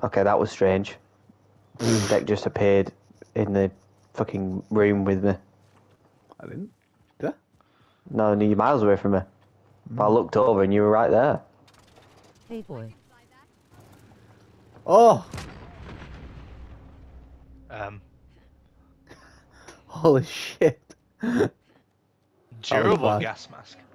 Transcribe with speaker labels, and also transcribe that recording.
Speaker 1: Okay, that was strange. Deck just appeared in the fucking room with me.
Speaker 2: I didn't. Did I?
Speaker 1: No, you're miles away from me. But I looked over and you were right there.
Speaker 3: Hey boy.
Speaker 2: Oh!
Speaker 4: Um,
Speaker 2: Holy shit.
Speaker 4: durable
Speaker 2: bad.
Speaker 4: gas mask.